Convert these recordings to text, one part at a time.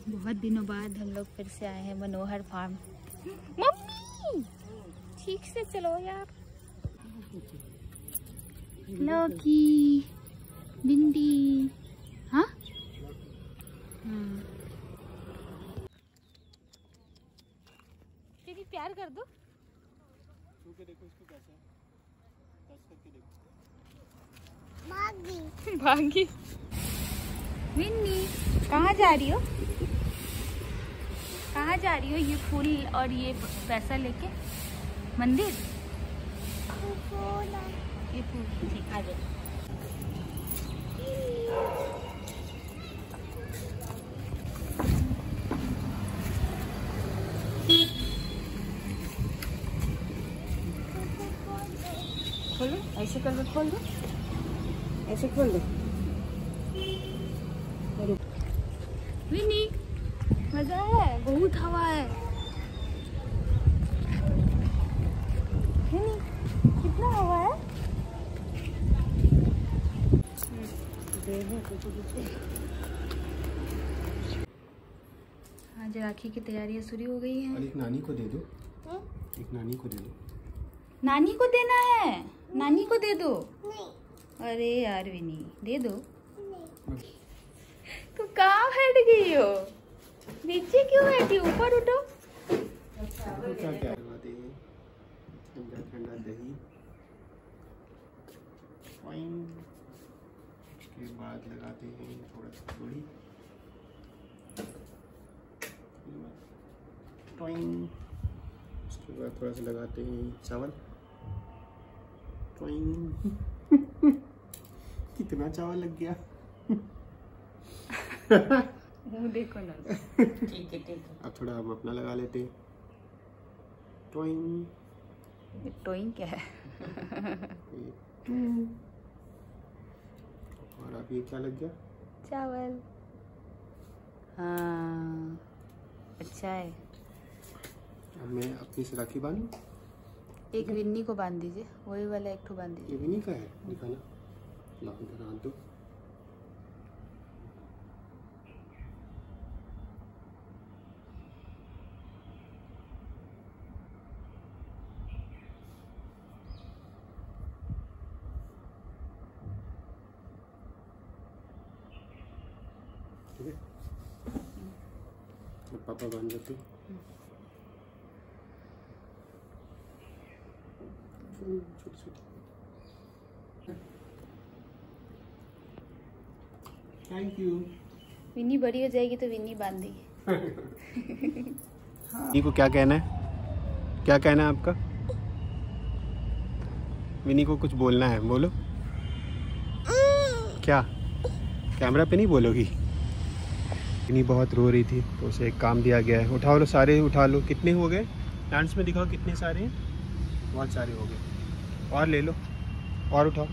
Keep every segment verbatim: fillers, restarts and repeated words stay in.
बहुत दिनों बाद हम लोग फिर से आए हैं मनोहर फार्म। मम्मी ठीक से चलो यार। लौकी, भिंडी, हाँ दीदी प्यार कर दो। छू के देखो इसको कैसा है, टच करके देखो। भागी भागी। विन्नी कहाँ जा रही हो, कहाँ जा रही हो ये फूल और ये पैसा लेके? मंदिर? ये फूल ठीक, आ जाओ। खोलो, ऐसे कर दो, खोल दो, ऐसे खोल दो। विनी मजा है, बहुत हवा है। विनी कितना हवा है। आज राखी की तैयारियां शुरू हो गई हैं। और एक नानी को दे दो। हुँ? एक नानी को दे दो। नानी को देना है, नानी को दे दो। नहीं। अरे यार विनी दे दो। नहीं। तुम कहाँ बैठ गई हो, नीचे क्यों बैठी, ऊपर उठो। क्या क्या लगाते हैं, ठंडा ठंडा दही, उसके बाद लगाते हैं थोड़ा सा थोड़ी, उसके बाद थोड़ा सा लगाते हैं चावल। कितना चावल लग गया। देखो ना। ठीक है ठीक है। अब थोड़ा हम अपना लगा लेते हैं। टोइंग टोइंग क्या है? और अब ये क्या लग गया? चावल। हाँ अच्छा है। अब मैं अपनी से राखी बांधूं? एक विन्नी को बांध दीजिए, वही वाला एक ठो बांध दीजिए। ये विन्नी का है, दिखाना। ला इधर हाथ दो। ठीक है, पापा बांध देते। Thank you. विन्नी बड़ी हो जाएगी तो विन्नी बांध देगी। विन्नी को क्या कहना है, क्या कहना है आपका? विन्नी को कुछ बोलना है, बोलो। क्या कैमरा पे नहीं बोलोगी? विन्नी बहुत रो रही थी तो उसे एक काम दिया गया है। उठाओ लो, सारे उठा लो। कितने हो गए डांस में दिखाओ, कितने सारे हैं? बहुत सारे हो गए। और ले लो, और उठाओ।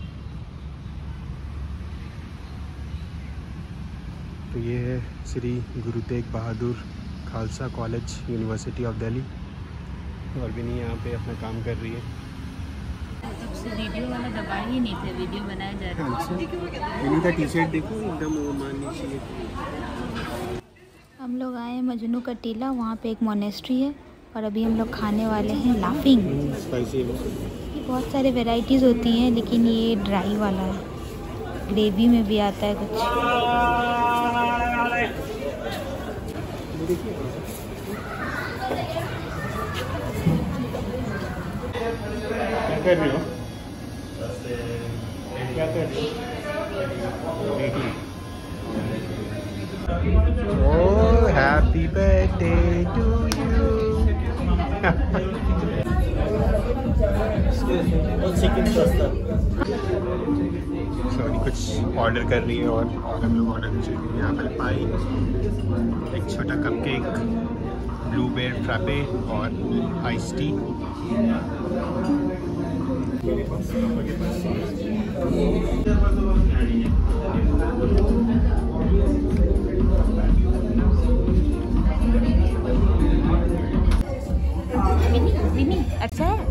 तो ये है Shri Guru Tegh Bahadur Khalsa college, university of Delhi. और विन्नी यहाँ पे अपना काम कर रही है। तब से वीडियो वाला दबाए ही नहीं थे, वीडियो बनाए जा रहे हैं। विन्नी का टी शर्ट देखो, एकदम वो माननी चाहिए। हम लोग आए मजनू का टीला, वहाँ पे एक मोनेस्ट्री है और अभी हम लोग खाने वाले हैं लाफिंग। स्पाइसी है। बहुत सारे वैरायटीज़ होती हैं लेकिन ये ड्राई वाला है, ग्रेवी में भी आता है कुछ। क्या कर रही हो? क्या कर रही हो? Oh, happy birthday to you. Sorry कुछ ऑर्डर कर रही है और हम लोग ऑर्डर कर रहे हैं। यहाँ पर पाई, एक छोटा कपकेक, ब्लूबेरी फ्रापे और आइस टी। विनी विनी अच्छा है।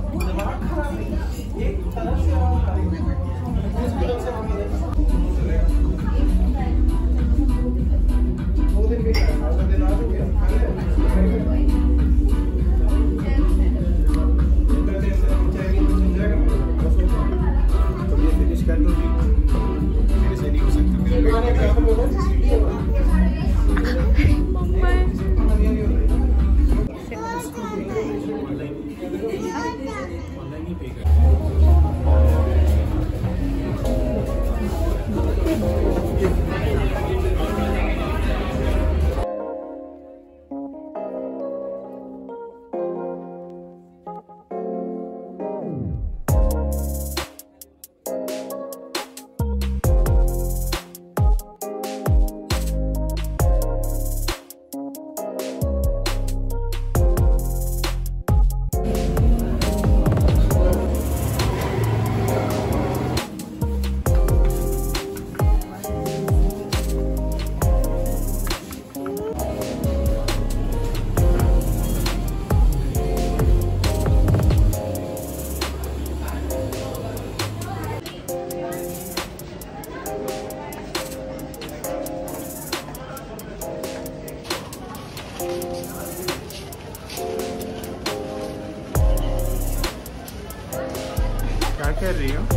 कर रही हो?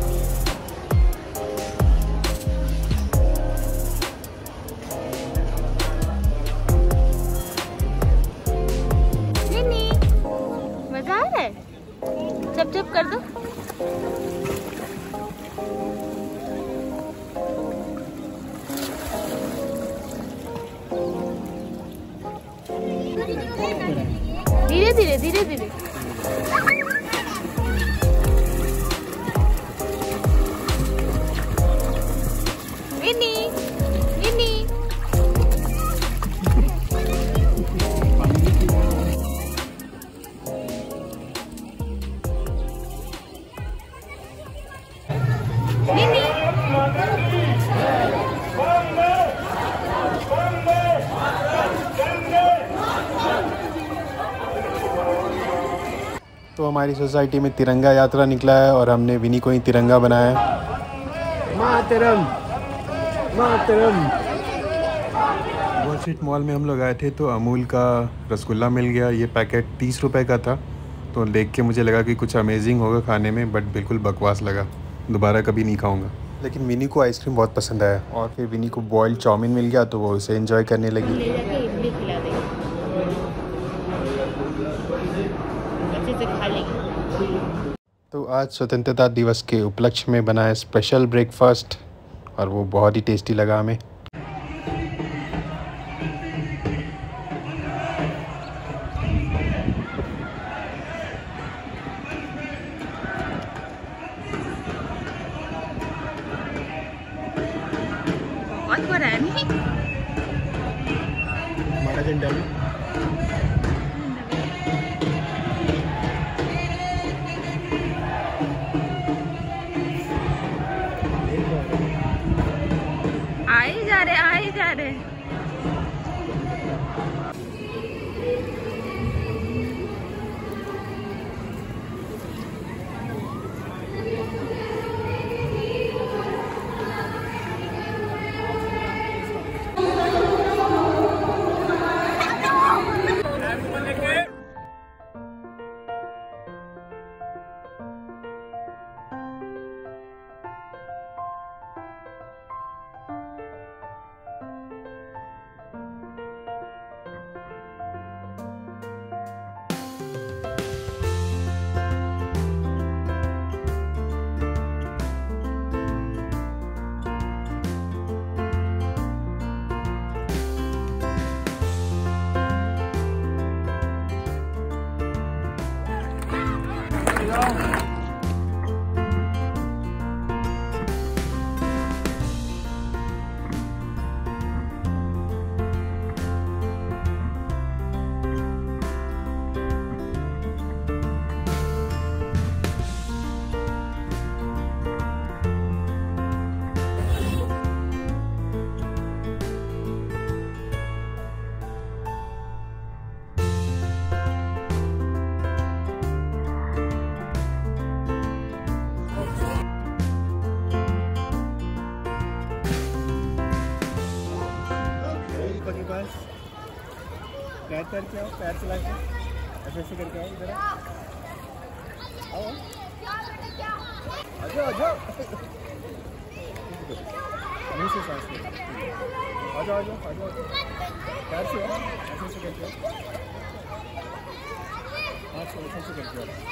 विनी, मजा आ रहा है? चप चप कर दो। धीरे धीरे धीरे धीरे। विनी, विनी। विनी। तो हमारी सोसाइटी में तिरंगा यात्रा निकला है और हमने विनी को ही तिरंगा बनाया है। Mataram, Mataram. Wall street mall में हम लोग आए थे तो अमूल का रसगुल्ला मिल गया। ये पैकेट तीस रुपए का था, तो देख के मुझे लगा कि कुछ अमेजिंग होगा खाने में, बट बिल्कुल बकवास लगा। दोबारा कभी नहीं खाऊंगा। लेकिन विनी को आइसक्रीम बहुत पसंद आया और फिर विनी को बॉइल्ड चाउमीन मिल गया तो वो उसे एंजॉय करने लगी। ले जाके इडली खिला देंगे, अच्छे से खा लेंगे। तो आज स्वतंत्रता दिवस के उपलक्ष्य में बना है स्पेशल ब्रेकफास्ट और वो बहुत ही टेस्टी लगा हमें। बहुत बड़ा है नहीं? हमारा झंडा भी आए जा रहे आए जा रहे। पैर करके आओ, पैर चला के ऐसे ऐसे करके आओ। इधर आओ, आ जाओ, आ जाओ। मुंह से सांस लो। आ जाओ, आ जाओ, आ जाओ। पैर से आओ, ऐसे ऐसे करके आओ। हाथ से ऐसे ऐसे करके आओ।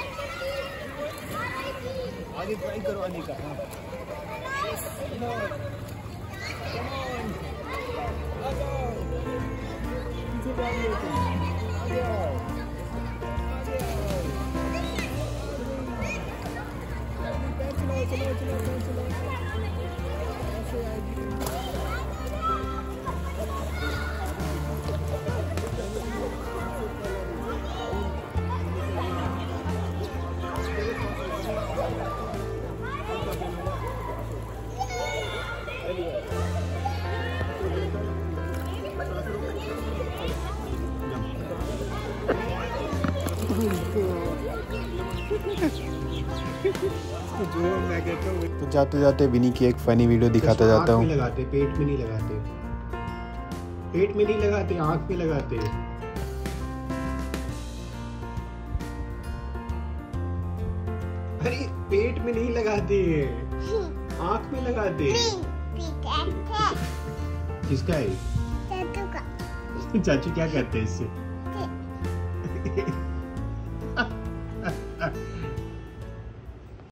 आगे ट्राई करो आने का। हाँ, आ जाओ। पीछे जाओ, आ जाओ। चलो चलो चलो चलो चलो ऐसे आएगी। तो जाते जाते विनी की एक फनी वीडियो दिखाता जाता हूँ। लगाते पेट में नहीं लगाते, पेट में नहीं लगाते, आँख में लगाते। अरे पेट में नहीं लगाते हैं, आँख में लगाते हैं। किसका है? चाचू का। चाचू क्या करते हैं इससे?